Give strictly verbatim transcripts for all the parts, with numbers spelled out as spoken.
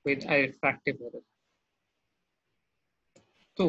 with a refractive error. तो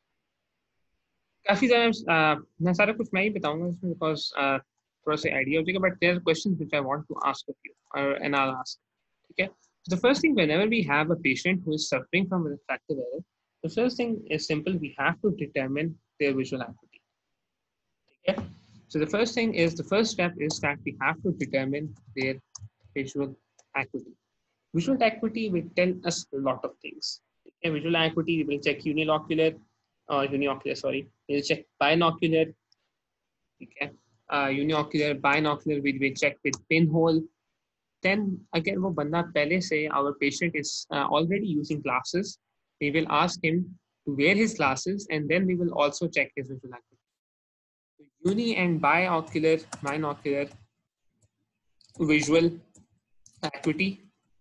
काफी ज़्यादा मैं सारा कुछ मैं ही बताऊंगा इसमें because थोड़ा सा आइडिया हो जाएगा, but there are questions which I want to ask of you or and I'll ask. ठीक है? So the first thing, whenever we have a patient who is suffering from a refractive error, the first thing is simple. We have to determine their visual acuity. Okay? So the first thing is, the first step is that we have to determine their visual acuity. Visual acuity will tell us a lot of things. Okay? Visual acuity, we will check unilocular, uh, uniocular, sorry. We'll check binocular. Okay? Uh, uniocular, binocular, we will check with pinhole. Then again, वो बंदा पहले से, our patient is uh, already using glasses. We will ask him to wear his glasses, and then we will also check his visual acuity. So uni and binocular, binocular visual acuity,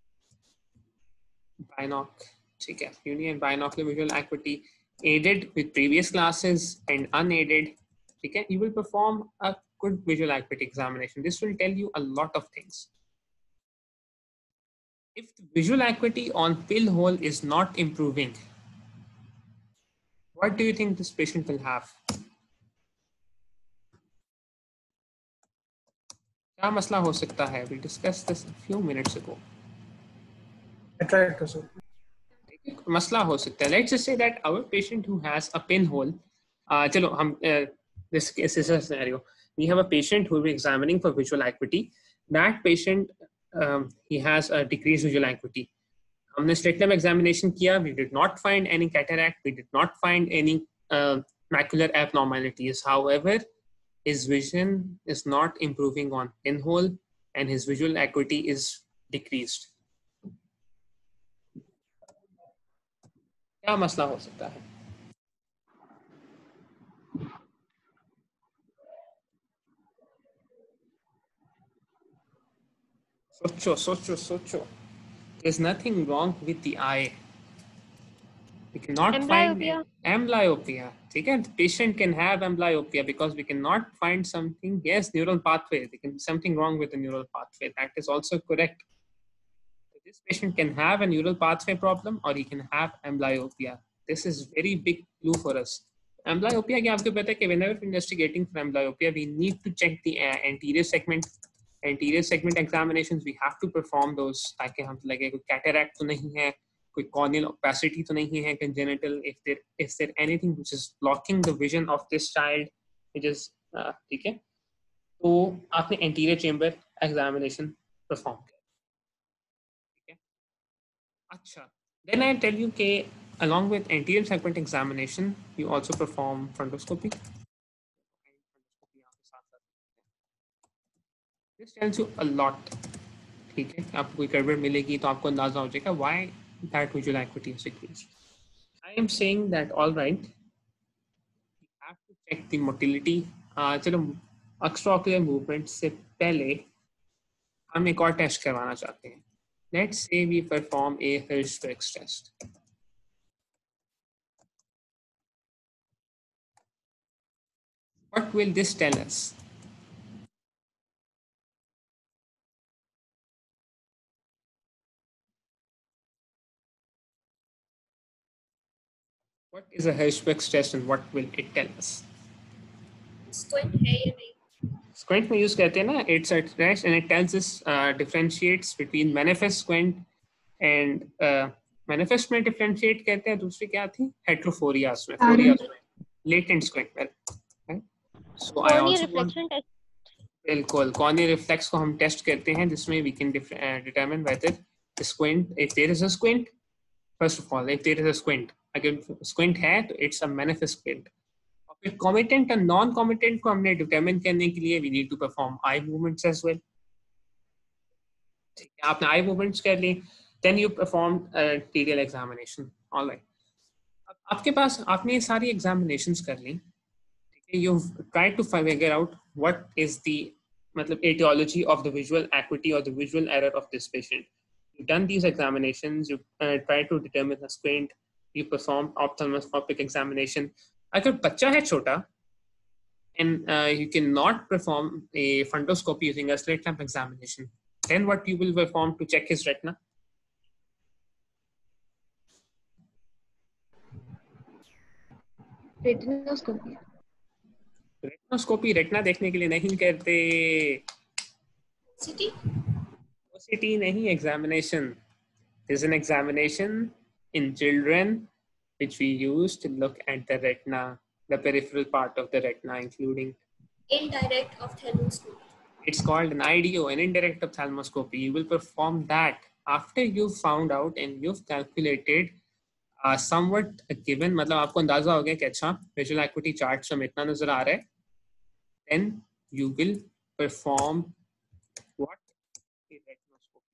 binoc, ठीक है, uni and binocular visual acuity, aided with previous glasses and unaided, ठीक है, you will perform a good visual acuity examination. This will tell you a lot of things. If the visual acuity on pill hole is not improving, what do you think this patient will have? क्या मसला हो सकता है? We discussed this a few minutes ago. मसला हो सकता है. Let's just say that our patient who has a pinhole, uh, चलो हम uh, this is a scenario. We have a patient who will be examining for visual acuity. That patient, um, he has a decreased visual acuity. हमने slit lamp examination किया. We did not find any cataract. We did not find any uh, macular abnormalities. However, his vision is not improving on pinhole and his visual acuity is decreased. क्या मसला हो सकता है? सोचो सोचो सोचो. There's nothing wrong with the eye. We cannot Amblyopia. find amblyopia. ठीक है? The patient can have amblyopia because we cannot find something. Yes, neural pathway. There can be something wrong with the neural pathway. That is also correct. So this patient can have a neural pathway problem or he can have amblyopia. This is very big clue for us. Amblyopia क्या आपको पता है कि whenever investigating for amblyopia, we need to check the uh, anterior segment. Anterior segment examinations, we have to perform those ताकि हम लगे कोई cataract तो नहीं है, कोई corneal opacity तो नहीं है, congenital, if there is there anything which is blocking the vision of this child, which is uh, ठीक है, तो आपने anterior chamber examination perform किया. ठीक है? अच्छा, then I tell you कि along with anterior segment examination, you also perform frontoscopy. This tells you a lot. ठीक है, आपको कोई गड़बड़ मिलेगी तो आपको अंदाजा हो जाएगा why that visual acuity is decreased. I am saying that all right, you have to check the motility. uh, चलो extraocular movement से पहले हम एक और टेस्ट करवाना चाहते हैं. Let's say we perform a Hirschsprung test. What will this tell us? What is a Hirschsprung test and what will it tell us? Squint है या नहीं? Squint में use करते हैं ना, it's a test and it tells us uh, differentiates between manifest squint and uh, manifest में differentiate कहते हैं, दूसरी क्या थी? Heterophorias में, phorias में, latent squint में. Right? So I Cornea also want, reflection test. बिल्कुल cornea reflex को हम test करते हैं जिसमें we can dif- uh, determine whether the squint, if there is a squint, first of all, if there is a squint, अगर squint है तो it's a manifest squint. फिर कॉमिटेंट और नॉन कॉमिटेंट को हमने डिटरमिन करने के लिए we need to perform eye movements as well. ठीक है, आपने आई मूवमेंट्स कर ली, then you perform serial examination. Alright, अब आपके पास आपने ये सारी एग्जामिनेशंस कर ली. ठीक है, you try to figure out what is the मतलब aetiology of the visual acuity और the visual error of this patient. You done these examinations, you try to determine the squint, you perform ophthalmoscopic examination. अगर बच्चा है छोटा and uh, you cannot perform a fundoscopy using a slit lamp examination, then what you will perform to check his retina? Retinoscopy retinoscopy retina देखने के लिए नहीं करते, City? OCT नहीं, examination. There's an examination in children which we use to look at the retina, the peripheral part of the retina, including. Indirect ophthalmoscopy. It's called an I D O, an indirect ophthalmoscopy. You will perform that after you've found out and you've calculated uh, somewhat given, मतलब आपको अंदाजा हो गया कि अच्छा visual acuity chart में इतना नजर आ रहा है, then you will perform what? A retinoscopy.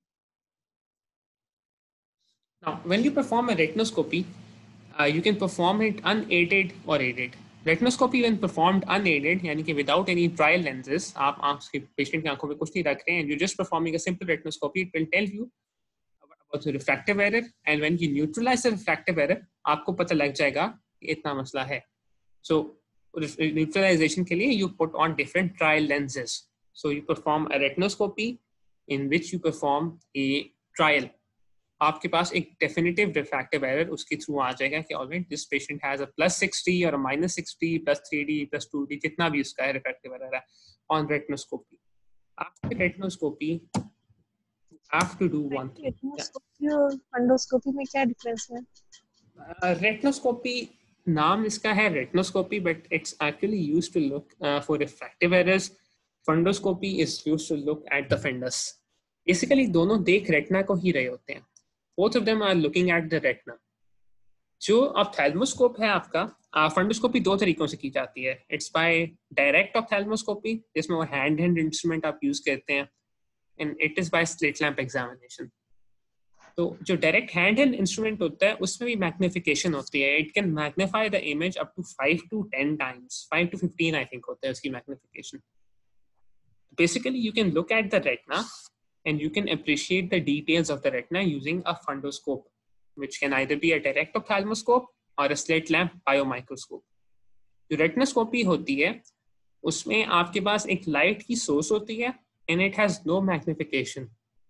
Now, when you perform a retinoscopy, uh, you can perform it unaided or aided. Retinoscopy when performed unaided, यानी कि without any trial lenses, आप आपके patient की आंखों में कुछ नहीं रख रहे हैं, and you're just performing a simple retinoscopy, it will tell you about the refractive error, and when you neutralize the refractive error, आपको पता लग जाएगा कि इतना मसला है. So neutralization के लिए you put on different trial lenses. So you perform a retinoscopy in which you perform a trial. आपके पास एक definitive refractive error उसके थ्रू आ जाएगा कि already this patient has a plus sixty or a minus sixty, plus three D, plus two D, जितना भी उसका है refractive error है on retinoscopy. After retinoscopy, you have to do one thing. Retinoscopy और fundoscopy में क्या difference है? Uh, retinoscopy नाम इसका है retinoscopy, but it's actually used to look uh, for refractive errors. Fundoscopy is used to look at the fundus. Basically दोनों देख retina को ही रहे होते हैं. Both of them are looking at the retina. जो ophthalmoscope है आपका, फंडोस्कोपी दो तरीकों से की जाती है. It's by direct ophthalmoscopy, जिसमें वो hand hand instrument आप use करते हैं, and it is by slit lamp examination. तो जो डायरेक्ट हैंड हेल्ड इंस्ट्रूमेंट होता है उसमें भी मैग्निफिकेशन होती है. It can magnify the image up to five to ten times, five to fifteen I think होता है उसकी magnification. Basically you can look at the retina and you can appreciate the details of the retina using a fundoscope, which can either be a direct ophthalmoscope और a slit lamp biomicroscope. जो retinoscopy होती है उसमें आपके पास एक light की source होती है and it has no magnification.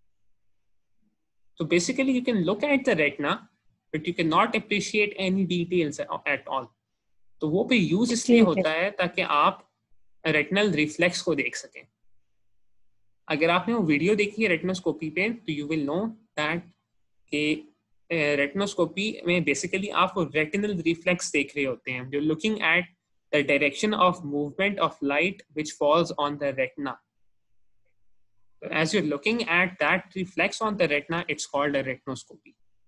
So basically you can look at the retina, but you cannot appreciate any details at all. तो वो पे यूज इसलिए होता है ताकि आप रेटिनल रिफ्लेक्स को देख सकें. अगर आपने वो वीडियो देखी है रेटिनोस्कोपी पे तो यू विल नो दैट कि रेटिनोस्कोपी में बेसिकली आप वो रेटिनल रिफ्लेक्स देख रहे होते हैं. You're looking at the direction of movement of light which falls on the retina. As you're looking at that reflex on the retina, it's called a retinoscopy.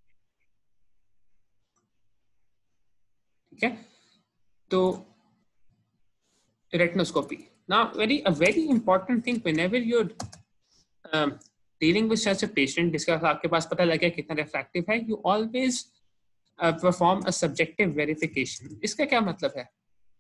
Okay, so retinoscopy. Now, very a very important thing whenever you're um, dealing with such a patient, जिसका आपके पास पता लगे कितना refractive है, you always uh, perform a subjective verification. इसका क्या मतलब है?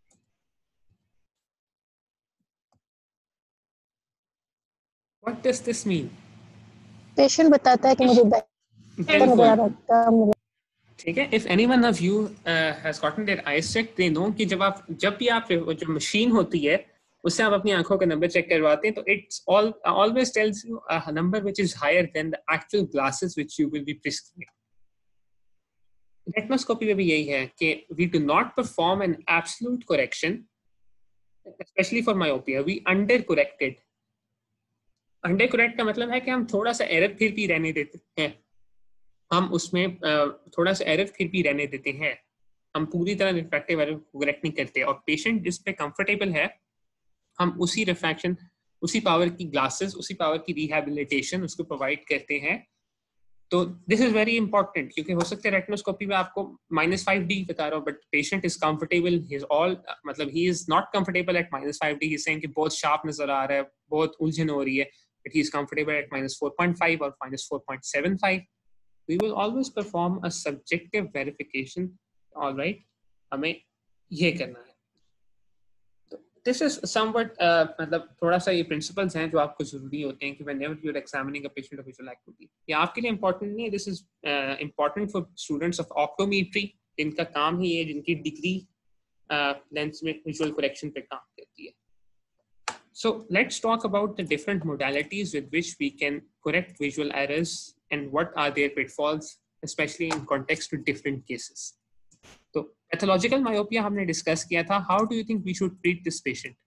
What does this mean? Patient बताता है कि मुझे नजर आ रहा है. ठीक है. If anyone of you uh, has gotten their eyes checked, they know कि जब आप जब भी आप जो मशीन होती है उससे आप अपनी आंखों का नंबर चेक करवाते हैं तो it's all always tells you a number which is higher than the actual glasses which you will be prescribing. Retinoscopy में भी यही है कि we do not perform an absolute correction, especially for myopia. We under corrected. Under correct का मतलब है कि हम थोड़ा सा एरर फिर भी रहने देते हैं. हम उसमें थोड़ा सा एरर फिर भी रहने देते हैं. हम पूरी तरह रिफ्रैक्टिव एरर को करेक्ट नहीं करते. और पेशेंट जिस पे कंफर्टेबल है हम उसी रिफ्रैक्शन, उसी पावर की ग्लासेस, उसी पावर की रिहैबिलिटेशन उसको प्रोवाइड करते हैं. तो दिस इज वेरी इंपॉर्टेंट क्योंकि हो सकता है रेटिनोस्कोपी में आपको माइनस फाइव डी बता रहा हूँ but patient is comfortable, he is all मतलब he is not comfortable at minus five D. He is saying कि बहुत शार्प नजर आ रहा है, बहुत उलझन हो रही है, but he is comfortable at minus four point five or minus four point seven five. We will always perform a subjective verification. All right, हमें ये करना है. So this is somewhat uh, मतलब थोड़ा सा ये principles हैं जो आपको जरूरी होते हैं कि whenever you're examining a patient of visual acuity. ये आपके लिए important नहीं है. This is uh, important for students of optometry. जिनका काम ही है, जिनकी डिग्री लेंस में visual correction पे काम करती है. So let's talk about the different modalities with which we can correct visual errors and what are their pitfalls, especially in context to different cases. So Pathological myopia हमने discuss किया था. How do you think we should treat this patient?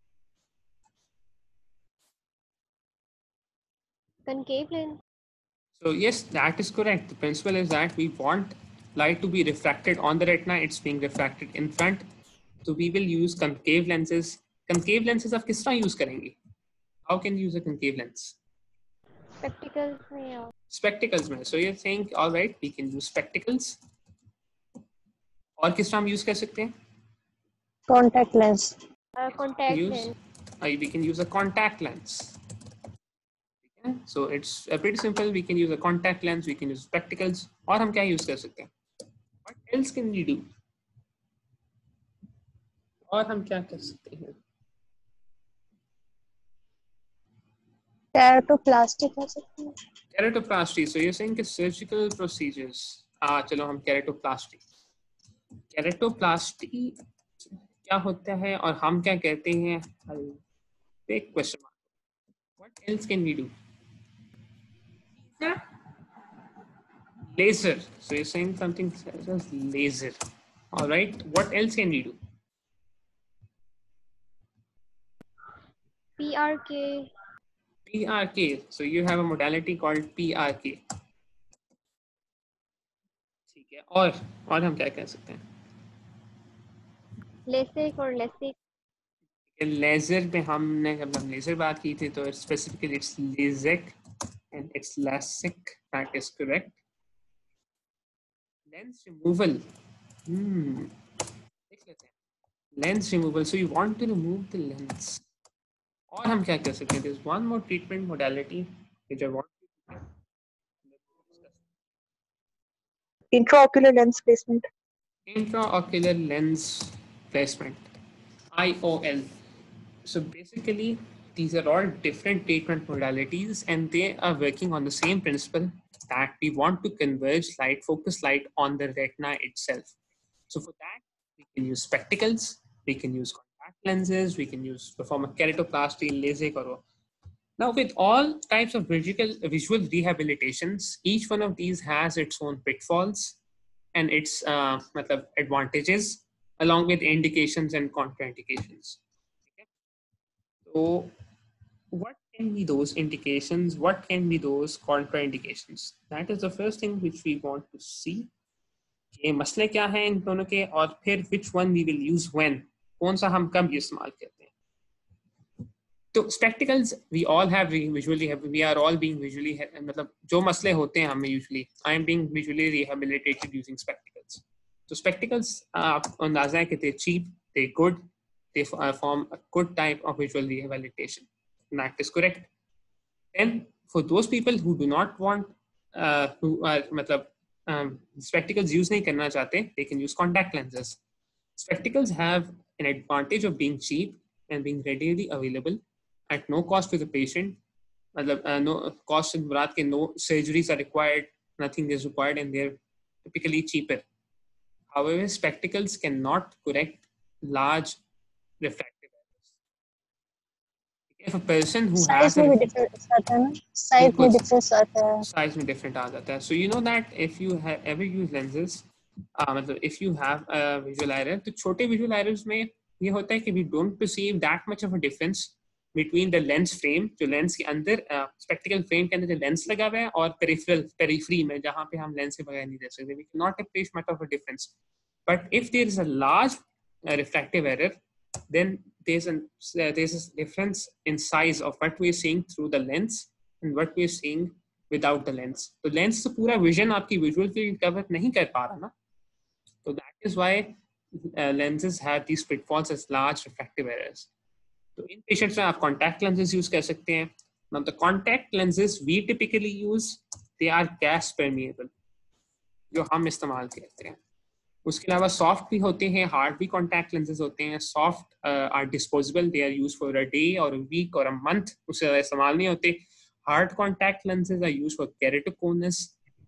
Concave lens. So yes, that is correct. The principle is that we want light to be refracted on the retina. It's being refracted in front. So we will use concave lenses. Concave lenses आप किस तरह use करेंगे? How can you use a concave lens? Spectacles में और Spectacles में. So you're saying, all right, we can use spectacles. और किस तरह हम use कर सकते हैं? Contact lens. uh, contact Use, lens. uh, we can use a contact lens. Okay? So it's uh, pretty simple. We can use a contact lens. We can use spectacles. और हम क्या use कर सकते हैं? What else can we do? और हम क्या कर सकते हैं? Keratoplasty कर सकते हैं. Keratoplasty. So you're saying कि surgical procedures. हाँ चलो हम keratoplasty. Keratoplasty क्या होता है और हम क्या कहते हैं? Big question mark. What else can we do? Laser. So you're saying something such as laser. All right. What else can we do? P R K. P R K. So you have a modality called P R K. ठीक है. और और हम क्या कह सकते हैं? LASIK और LASIK. लेजर में हमने जब हम लेजर बात की थी तो specifically it's LASIK and it's LASIK. That is correct. Lens removal. Hmm. देख लेते हैं. Lens removal. So you want to remove the lens. और हम क्या कर सकते हैं? There's one more treatment modality which I want to discuss. Intraocular lens placement. Intraocular lens placement. I O L. So basically, these are all different treatment modalities and they are working on the same principle that we want to converge light, focus light on the retina itself. So for that, we can use spectacles, we can use contact lenses, we can use perform a keratoplasty, LASIK or now with all types of visual, visual rehabilitations, each one of these has its own pitfalls and its uh, advantages along with indications and contraindications. So what can be those indications? What can be those contraindications? That is the first thing which we want to see. ये मसले क्या हैं इन दोनों के और फिर which one we will use when? कौन सा हम कब इस्तेमाल करते हैं? तो spectacles we all have visually we are all being visually मतलब जो मसले होते हैं हमें usually I am being visually rehabilitated using spectacles. So spectacles आप अंदाजा है कि they're cheap, they're good. They form a good type of visual rehabilitation. That is correct. Then for those people who do not want, uh, who are, matlab, um, spectacles use nahi karna chahte, they can use contact lenses. Spectacles have an advantage of being cheap and being readily available at no cost to the patient. Matlab, uh, no cost in murad ke no surgeries are required, nothing is required, and they're typically cheaper. However, spectacles cannot correct large refractive errors. If a person who Size has a में भी difference आता है ना? Size में difference आता है. Size में different आ जाता है. So you know that if you have ever use lenses, uh, मतलब if you have a visual error, तो छोटे visual errors में ये होता है कि we don't perceive that much of a difference between the lens frame, जो lens के अंदर uh, spectacle frame के अंदर जो lens लगा हुआ है और peripheral periphery में जहाँ पे हम lens से बगैर नहीं देख सकते. We cannot appreciate much of a difference. But if there is a large uh, refractive error, then there's a uh, there's a difference in size of what we're seeing through the lens and what we're seeing without the lens. So lens से पूरा vision आपकी visual field cover नहीं कर पा रहा ना. So that is why uh, lenses have these pitfalls as large refractive errors. So in patients में आप contact lenses use कर सकते हैं. Now the contact lenses we typically use, they are gas permeable, जो हम इस्तेमाल करते हैं. उसके अलावा सॉफ्ट भी होते हैं, हार्ड भी कॉन्टैक्ट लेंसेज होते हैं. Soft are disposable, they are use for a day और अ वीक और अ मंथ, उससे ज़्यादा इस्तेमाल नहीं होते. Hard contact lenses are use for keratoconus,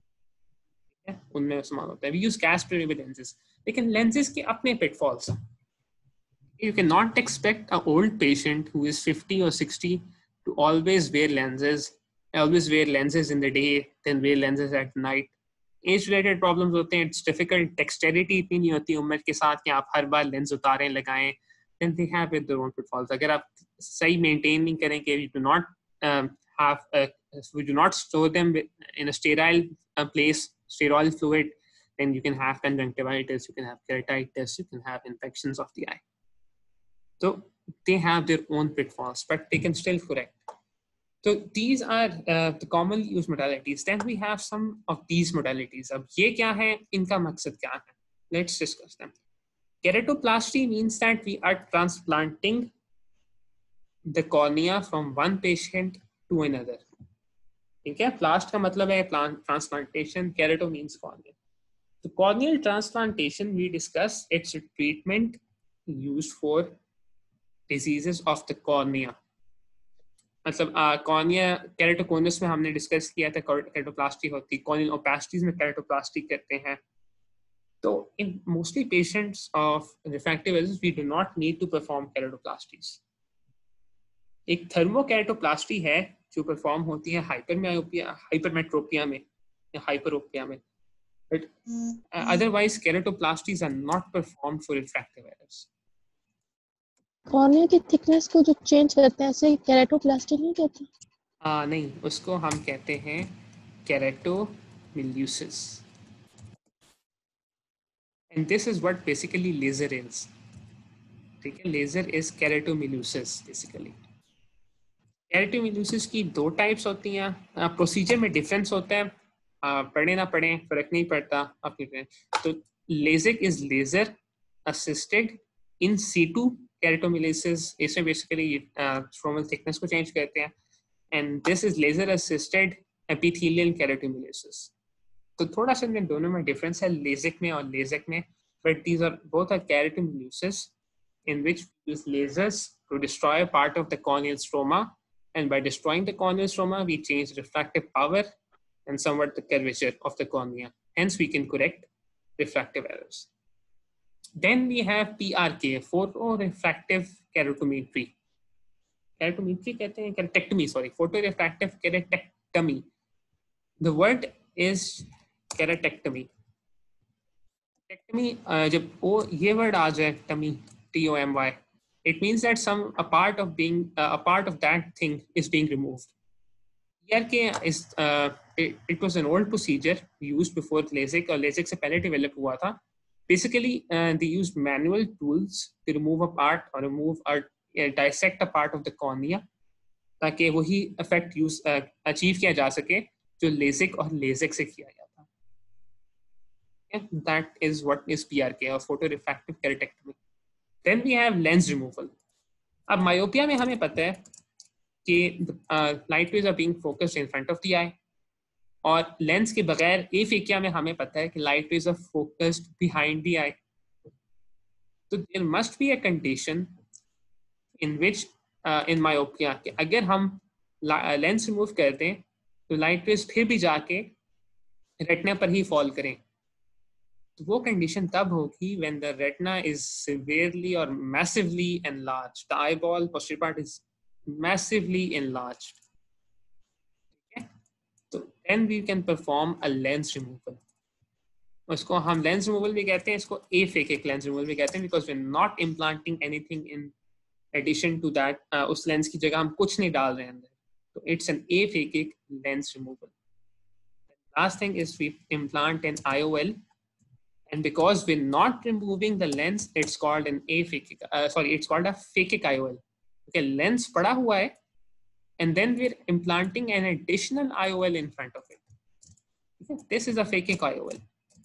उनमें इस्तेमाल होता है. We use gas permeable lenses. लेकिन लेंसेज के अपने pitfalls हैं. You cannot expect an old patient who is fifty or sixty to always wear lenses, always wear lenses in the day, then wear lenses at night. Age related problems होते हैं, it's difficult, टेक्सचरिटी इतनी नहीं होती उम्र के साथ कि आप हर बार लेंस उतारें लगाएं, then they have their own pitfalls. अगर आप सही मेंटेन नहीं करें कि you do not um, have a, we do not store them in a sterile uh, place, sterile fluid, then you can have conjunctivitis, you can have keratitis, you can have infections of the eye. So they have their own pitfalls, but they can still correct. So these are uh, the commonly used modalities. Then we have some of these modalities. अब ये क्या है, इनका मकसद क्या है? Let's discuss them. Keratoplasty means that we are transplanting the cornea from one patient to another. ठीक है? Plast का मतलब है transplantation. Kerato means cornea. The corneal transplantation, we discuss its treatment used for diseases of the cornea. मतलब cornea keratoconus में हमने discuss किया था केरेटोप्लास्टी होती, कॉर्नियल ओपेसिटीज में केरेटोप्लास्टी करते हैं. तो in mostly patients of refractive errors we do not need to perform keratoplasties. एक थर्मोकेरेटोप्लास्टी है जो परफॉर्म होती है हाइपरमायोपिया, हाइपरमेट्रोपिया में या हाइपरोपिया में, but uh, otherwise keratoplasties are not performed for refractive errors. Cornea की थिकनेस को जो चेंज करते हैं ऐसे केराटोप्लास्टी नहीं कहते? आ, नहीं, उसको हम कहते हैं केराटोमिल्यूसिस. And this is what basically laser is. ठीक है, laser is keratomimesis basically. Keratomimesis की दो टाइप्स होती हैं, प्रोसीजर में डिफरेंस होता है, पढ़े ना पढ़े फर्क नहीं पड़ता अपने. तो LASIK is laser assisted in situ keratomileusis, इसमें बेसिकली स्ट्रोमल थिकनेस को चेंज करते हैं, and this is laser assisted epithelial keratomileusis. तो थोड़ा सा इन दोनों में डिफरेंस है लेजिक में और लेजिक में, but these are both are keratomileusis in which we use lasers to destroy a part of the corneal stroma, and by destroying the corneal stroma we change refractive power and somewhat the curvature of the cornea, hence we can correct refractive errors. Then we have P R K, photorefractive keratometry. Keratometry कहते हैं keratectomy, sorry, photorefractive keratectomy. The word is keratectomy. Keratectomy, uh, जब वो ये word आ जाए tummy, T O M Y, it means that some a part of being uh, a part of that thing is being removed. P R K is uh, it, it was an old procedure used before LASIK, or LASIK से पहले develop हुआ था. Basically, uh, they used manual tools to remove a part or remove or uh, dissect a part of the cornea, ताकि वही effect use uh, achieve किया जा सके जो LASIK और LASIK से किया गया था. Yeah, that is what is P R K, or photorefractive keratectomy. Then we have lens removal. अब myopia में हमें पता है कि uh, light rays are being focused in front of the eye, और lens के बगैर aphakia में हमें पता है कि light rays are focused behind the eye. So there must be a condition in which uh, in myopia कि अगर हम lens remove कर दें तो light rays फिर भी जाके retina पर ही fall करें. वो कंडीशन तब होगी when the retina is severely or massively enlarged. The eyeball posterior part is massively enlarged. Okay? So then we can perform a lens removal. उसको हम lens removal भी कहते हैं, इसको aphakic lens removal भी कहते हैं, because we're not implanting anything in addition to that. uh, उस lens की जगह हम कुछ नहीं डाल रहे हैं अंदर. So it's an aphakic lens removal. The last thing is we implant an I O L. And because we're not removing the lens, it's called an aphakic. Uh, sorry, it's called a phakic I O L. Okay, lens पड़ा हुआ है, and then we're implanting an additional I O L in front of it. Okay, this is a phakic I O L.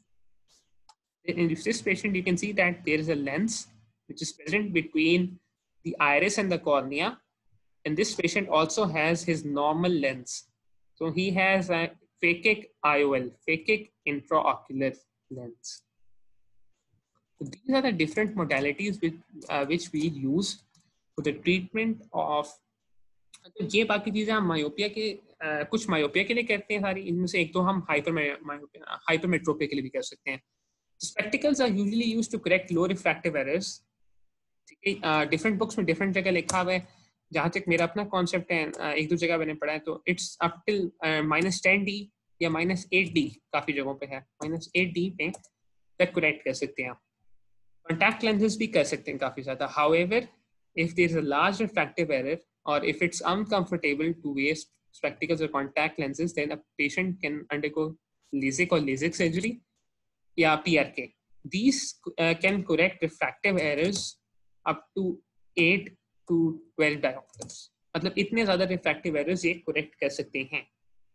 In this patient, you can see that there is a lens which is present between the iris and the cornea, and this patient also has his normal lens. So he has a phakic I O L, phakic intraocular lens. So these are the different modalities which, uh, which we use for the treatment of. तो ये बाकी चीजें हम myopia के uh, कुछ myopia के लिए करते हैं सारी, इनमें से एक तो हम हाइपर मायोपिया हाइपरमेट्रोपिया के लिए भी कर सकते हैं. Spectacles are usually used to correct low refractive errors. ठीक है, डिफरेंट बुक्स में डिफरेंट जगह लिखा हुआ है. जहाँ तक मेरा अपना कॉन्सेप्ट है, uh, एक दो जगह मैंने पढ़ा है, तो it's up till minus ten D या माइनस एट डी काफ़ी जगहों पे है, माइनस एट डी पे तक करेक्ट कर सकते हैं आप। कॉन्टैक्ट लेंसेज भी कर सकते हैं काफ़ी ज़्यादा। However if there is a large refractive error or if it's uncomfortable to wear spectacles or contact lenses, then a patient can undergo LASIK or LASIK surgery या P R K. These uh, can correct refractive errors up to eight to twelve diopters. मतलब इतने ज़्यादा refractive errors ये correct कर सकते हैं।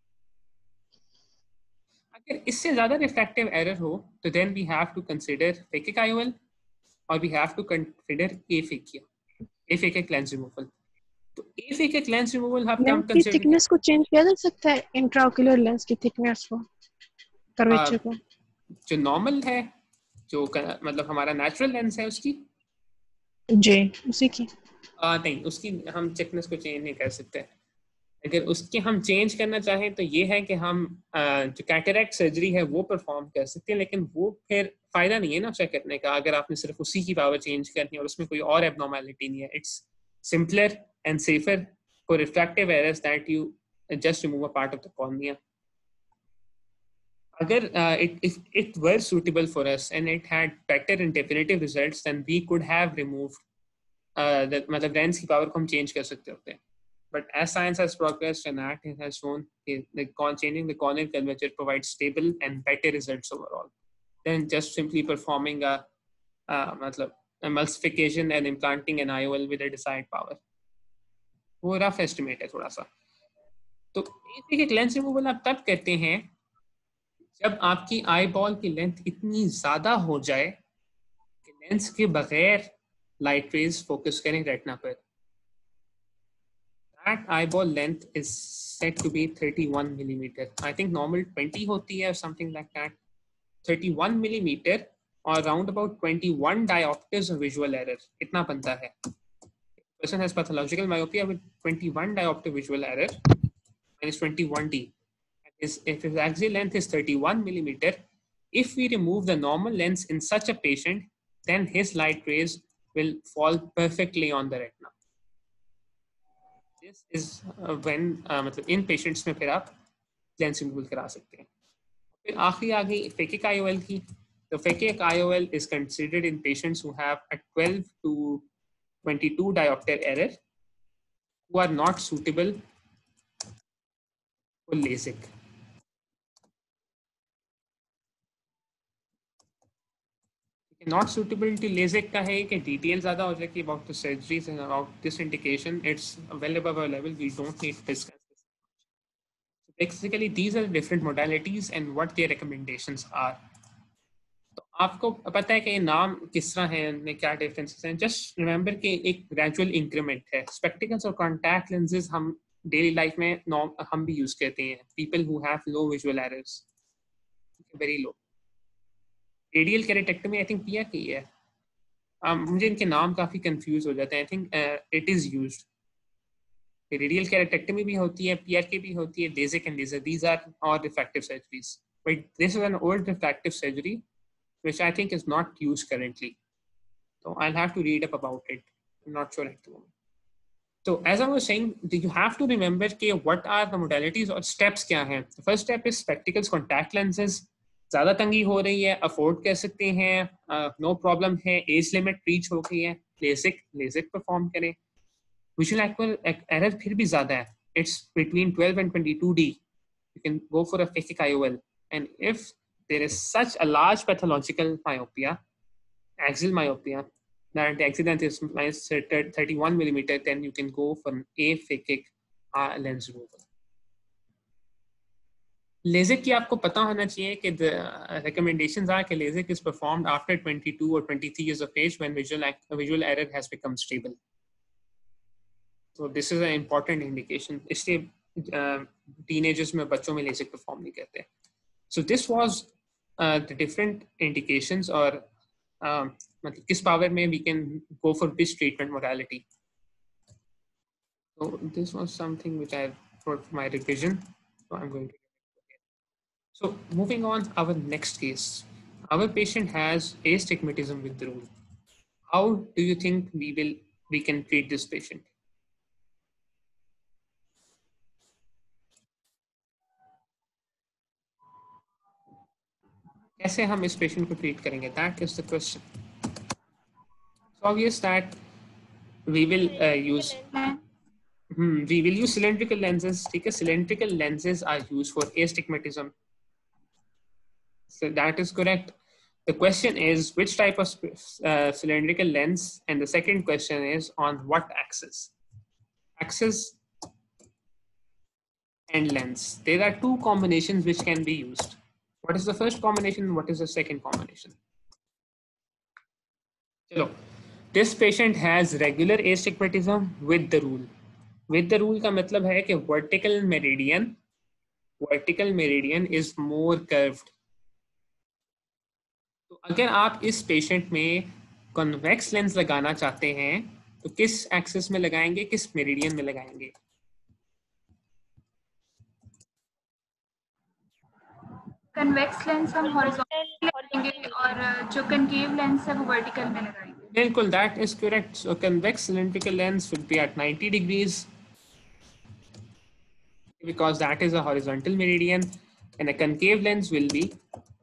अगर इससे ज़्यादा refractive error हो तो then we have to consider phakic I O L or we have to consider aphakia. aphakic lens removal. तो aphakic lens removal हम लेंस की कंसीडर थिकनेस को चेंज किया जा सकता है, इंट्राओक्यूलर लेंस की थिकनेस को, कर्वेचर को? जो नॉर्मल है, जो मतलब हमारा नेचुरल लेंस है उसकी जी उसी की आ, नहीं, उसकी हम थिकनेस को चेंज नहीं कर सकते। अगर उसके हम चेंज करना चाहें तो ये है कि हम आ, जो कैटरेक्ट सर्जरी है वो परफॉर्म कर सकते हैं, लेकिन वो फिर फायदा नहीं है ना उसे करने का अगर आपने सिर्फ उसी की पावर चेंज करनी है और उसमें कोई और एबनॉर्मैलिटी नहीं है। It's simpler and safer for refractive errors that you just remove a part of the cornea. Agar uh, it, if it were suitable for us and it had better and definitive results, then we could have removed uh, the मतलब lens की power को हम change कर सकते होते हैं। But as science has progressed and that it has shown the changing the corneal curvature provides stable and better results overall than just simply performing a uh, मतलब emulsification and implanting an I O L with a desired power. वो rough estimate है थोड़ा सा। तो एक lens removal आप तब करते हैं जब आपकी आई बॉल की लेंथ इतनी ज्यादा हो जाए कि लेंस के बगैर लाइट रेज फोकस करें रेटिना पर। That eyeball length is said to be thirty-one millimeter. I think normal twenty होती है or something like that. thirty-one millimeter or around about twenty-one diopters of visual error. इतना बनता है। Person has pathological myopia with twenty-one diopter visual error. Minus twenty-one D. Is if his axial length is thirty-one millimeter, if we remove the normal lens in such a patient, then his light rays will fall perfectly on the retina. This is uh, when uh, मतलब इन patients में फिर आप lens removal करा सकते हैं। फिर आखिरी आ गई phakic I O L की। The phakic I O L is considered in patients who have a twelve to twenty-two diopter error, who are not suitable for LASIK. Not suitable to LASIK का है कि detail ज़्यादा हो जाएगी about the surgeries and about this indication. It's well above our level. We don't need to discuss this. So basically, these are the different modalities and what their recommendations are. तो आपको पता है कि ये नाम किस तरह हैं, इनमें क्या differences हैं? Just remember कि एक gradual increment है। Spectacles और contact lenses हम daily life में हम भी use करते हैं। People who have low visual errors, very low. Radial keratectomy I think पिया की है। um, मुझे इनके नाम काफ़ी कंफ्यूज हो जाते हैं। I think it is used. Radial keratectomy भी होती है, पीआरके भी होती है, LASIK and laser, these are all refractive surgeries, but this is an old refractive surgery which I think is not used currently, so I'll have to read up about it. I'm not sure at the moment. So as I was saying, you have to remember कि what are the modalities और steps क्या हैं। The first step is spectacles, contact lenses. ज़्यादा तंगी हो रही है, afford कर सकते हैं, नो प्रॉब्लम है, एज लिमिट रीच हो गई है, लेजिक लेजिक परफॉर्म करें। विजुअल एरर फिर भी ज़्यादा है, it's between twelve and twenty-two D. You can go for a phakic I O L. And if there is such a large pathological myopia, axial myopia, that the axial length is minus thirty-one millimeter, then you can go for an aphakic uh, lens removal. LASIK की आपको पता होना चाहिए कि the recommendations are कि LASIK is performed after twenty-two or twenty-three years of age when visual visual error has become stable. So this is an important indication. इसलिए teenagers में बच्चों में LASIK perform नहीं करते। So this was uh, the different indications or um, मतलब किस power में we can go for this treatment modality. So this was something which I wrote for my revision. So I'm going to. So moving on, our next case. Our patient has astigmatism with the rule. How do you think we will we can treat this patient? कैसे हम इस patient को treat करेंगे? That is the question. It's obvious that we will uh, use hmm, we will use cylindrical lenses. ठीक है, cylindrical lenses are used for astigmatism. So that is correct. The question is which type of uh, cylindrical lens, and the second question is on what axis? Axis and lens. There are two combinations which can be used. What is the first combination? What is the second combination? Chalo. This patient has regular astigmatism with the rule. With the rule का मतलब है कि vertical meridian, vertical meridian is more curved. तो अगर आप इस patient में convex lens लगाना चाहते हैं तो किस एक्सिस में लगाएंगे, किस मेरिडियन में लगाएंगे? कन्वेक्स लेंस हम हॉरिजॉन्टल लगाएंगे और जो कनकेव लेंस है वो वर्टिकल में लगाएंगे. बिल्कुल, that is correct. So convex cylindrical lens will be at ninety degrees because that is a horizontal meridian, and a concave lens will be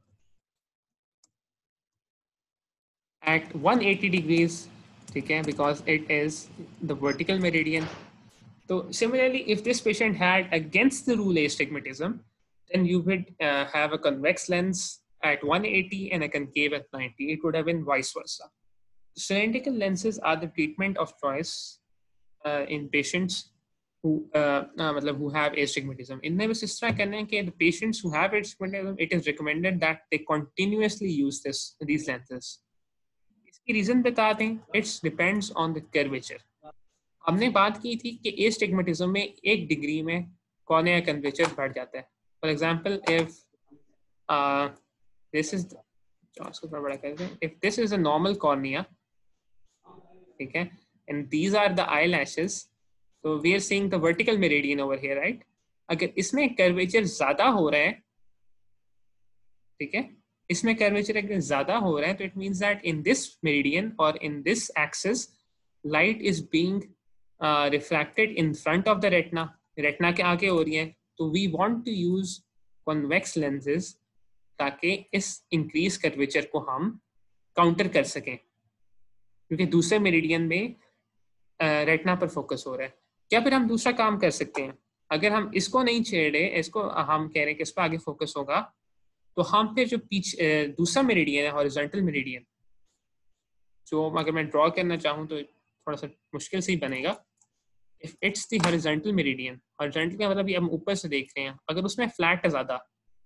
at one hundred eighty degrees, ठीक है, because it is the vertical meridian. So similarly, if this patient had against the rule astigmatism, then you would uh, have a convex lens at one hundred eighty and a concave at ninety. It would have been vice versa. Cylindrical lenses are the treatment of choice uh, in patients who uh, uh, who have astigmatism. In them, इस तरह करने के the patients who have astigmatism, it is recommended that they continuously use this these lenses. इसकी reason बता दें. It depends on the curvature. हमने बात की थी कि astigmatism में एक डिग्री में cornea curvature बढ़ जाता है. For example, if uh, this is if this is a normal cornea, ठीक है, and these are the eyelashes, so we are seeing the vertical meridian over here, right? अगर इसमें curvature ज़्यादा हो रहा है, ठीक है, इसमें curvature अगर ज़्यादा हो रहा है, तो it means that in this meridian or in this axis, light is being uh, refracted in front of the retina. Retina के आगे हो रही है, तो we want to use convex lenses ताकि इस increase curvature को हम counter कर सकें, क्योंकि दूसरे मेरिडियन में रेटिना पर फोकस हो रहा है. क्या फिर हम दूसरा काम कर सकते हैं? अगर हम इसको नहीं छेड़े, इसको हम कह रहे हैं कि इस पर आगे फोकस होगा, तो हम फिर जो पीछे दूसरा मेरिडियन है, हॉरिजॉन्टल मेरिडियन, जो अगर मैं ड्रॉ करना चाहूँ तो थोड़ा सा मुश्किल से ही बनेगा. If it's the horizontal meridian, horizontal का मतलब ये हम ऊपर से देख रहे हैं, अगर उसमें फ्लैट है ज़्यादा,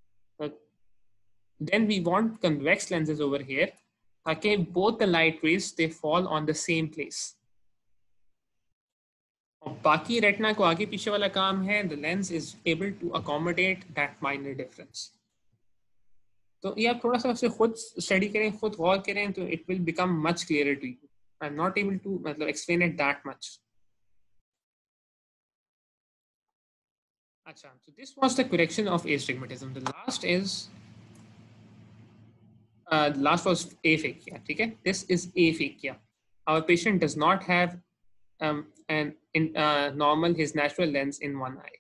then we want convex lenses over here ताकि both the light rays they fall on the same place. और बाकी रेटिना को आगे पीछे वाला काम है, the lens is able to accommodate that minor difference. तो ये आप थोड़ा सा उसे खुद स्टडी करें, खुद गौर करें, तो it will become much clearer to you. I'm not able to मतलब explain it that much. अच्छा, so this was the correction of astigmatism. The last is Uh, the last was aphakia. Okay, this is aphakia. Our patient does not have um, an in, uh, normal his natural lens in one eye.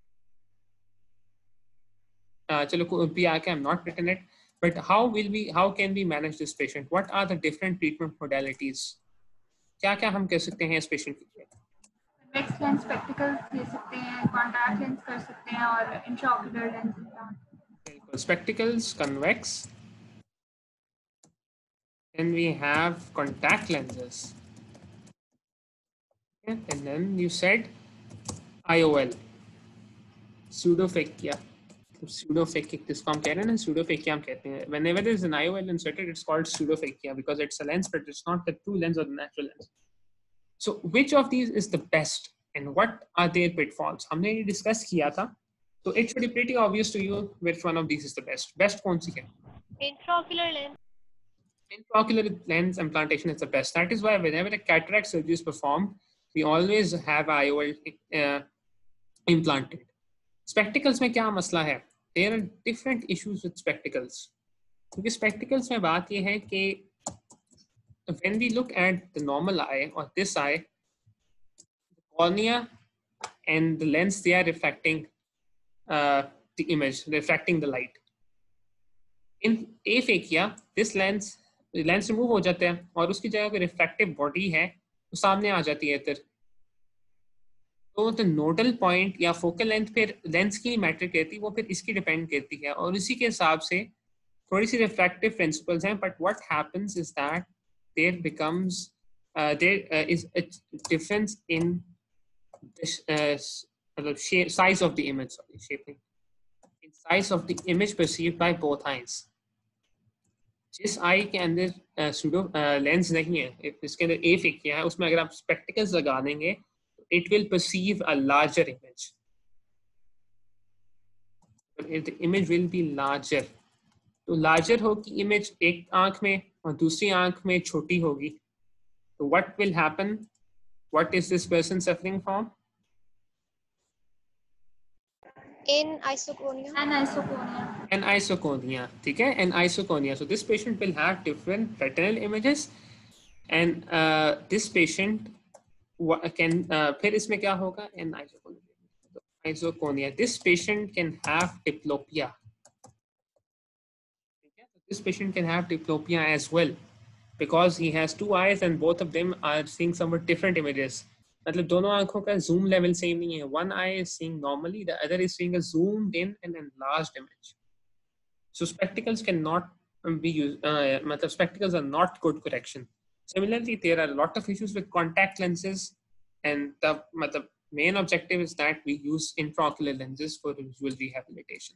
Uh, chalo, I'm not written it, but how will we? How can we manage this patient? What are the different treatment modalities? क्या क्या हम कर सकते हैं इस patient के लिए? Convex lens spectacles ले सकते हैं, contact lens कर सकते हैं और intraocular lens implant. Spectacles, convex. Then we have contact lenses, okay. And then you said I O L, pseudophakia. Pseudophakic, जिसको हम कह रहे हैं ना, pseudophakia हम कहते हैं. Whenever there is an I O L inserted, it's called pseudophakia because it's a lens, but it's not the true lens or the natural lens. So which of these is the best, and what are their pitfalls? हमने ये discuss किया था, so it should be pretty obvious to you which one of these is the best. Best कौन सी है? Intraocular lens. Intraocular lens implantation is the best. That is why whenever a cataract surgery is performed, we always have I O L uh, implanted. Spectacles में क्या मसला है? There are different issues with spectacles. क्योंकि spectacles में बात ये है कि when we look at the normal eye or this eye, the cornea and the lens, they are reflecting uh, the image, reflecting the light. In aphakia this lens lens remove हो जाता है और उसकी जगह कोई refractive body है वो सामने आ जाती है इधर। तो द नोडल पॉइंट या फोकल लेंथ फिर लेंस की मैट्रिक रहती है, वो फिर इसकी डिपेंड करती है और इसी के हिसाब से थोड़ी सी रिफ्रैक्टिव प्रिंसिपल्स हैं। But what happens is that there becomes there is a difference in मतलब size of the image, sorry shaping in size of the image perceived by both eyes. जिस आई के अंदर सूडो लेंस नहीं है, इसके अंदर ए फिक किया है, उसमें अगर आप स्पेक्टिकल्स लगा देंगे it will perceive a larger image. The image will be larger. तो larger होगी image एक आंख में और दूसरी आंख में छोटी होगी। तो what will happen? What is this person suffering from? Anisoconia. Anisoconia. Anisoconia. ठीक है, anisoconia. So this patient will have different retinal images, and uh, this patient can uh, फिर इसमें क्या होगा? Anisoconia. This patient can have diplopia. This patient can have diplopia as well because he has two eyes and both of them are seeing somewhat different images. मतलब दोनों आंखों का zoom level same नहीं है. One eye is seeing normally, the other is seeing a zoomed in and enlarged image. So spectacles cannot be used. Uh, मतलब spectacles are not good correction. Similarly, there are a lot of issues with contact lenses, and the, the main objective is that we use intraocular lenses for visual rehabilitation.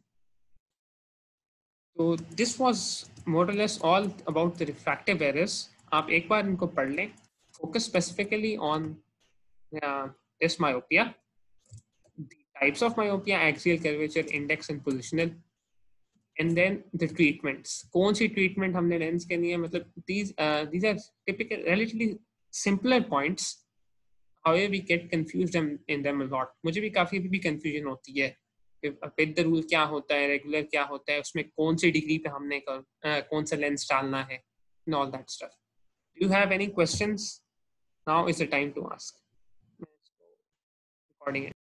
So this was more or less all about the refractive errors. आप एक बार इनको पढ़ लें. Focus specifically on uh, this myopia, the types of myopia, axial curvature, index, and positional. And then the treatments. कौन सी treatment हमने lens के लिए, मतलब these uh, these are typical, relatively simpler points. However, we get confused in, in them a lot. मुझे भी काफी भी confusion होती है. With the rule क्या होता है, regular क्या होता है, उसमें कौन सी degree पे हमने कर, uh, कौन सा lens डालना है, and all that stuff. Do you have any questions? Now is the time to ask. Recording